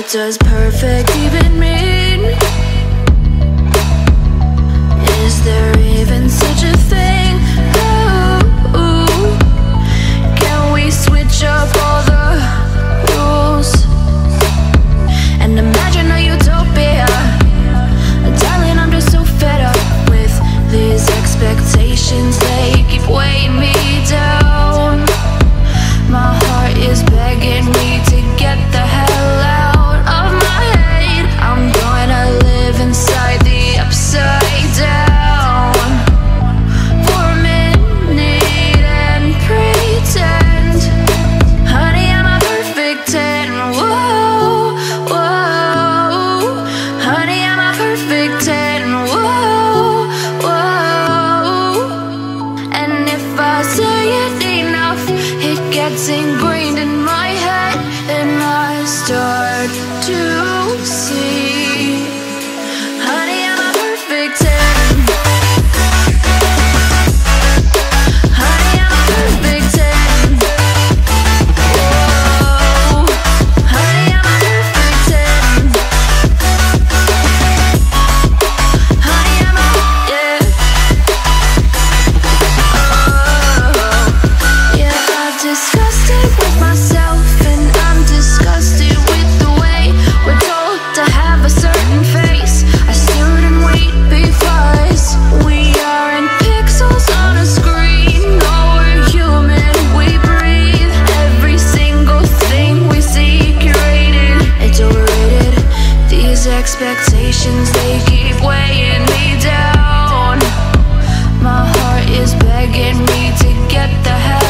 What does perfect even mean? Is there even such a thing? Ooh, can we switch up all the rules and imagine a utopia? Darling, I'm just so fed up with these expectations. They keep weighing me down. My heart is begging me to get the hell out of my head. I'm gonna live inside the upside down for a minute and pretend, honey, I'm a perfect 10. Whoa, whoa, honey, I'm a perfect 10. Whoa, whoa, and if I say it enough, it gets ingrained in my head, and I start to see, honey, I'm a perfect 10. Honey, I'm a perfect 10. Whoa, honey, I'm a perfect 10. Honey, I'm a, yeah. Oh, yeah, I've discussed it with myself, and I'm disgusted with the way we're told to have a certain face, a certain weight, because we aren't pixels on a screen. No, we're human, we breathe. Every single thing we see curated, it's overrated. These expectations, they keep weighing me down. My heart is begging me to get the hell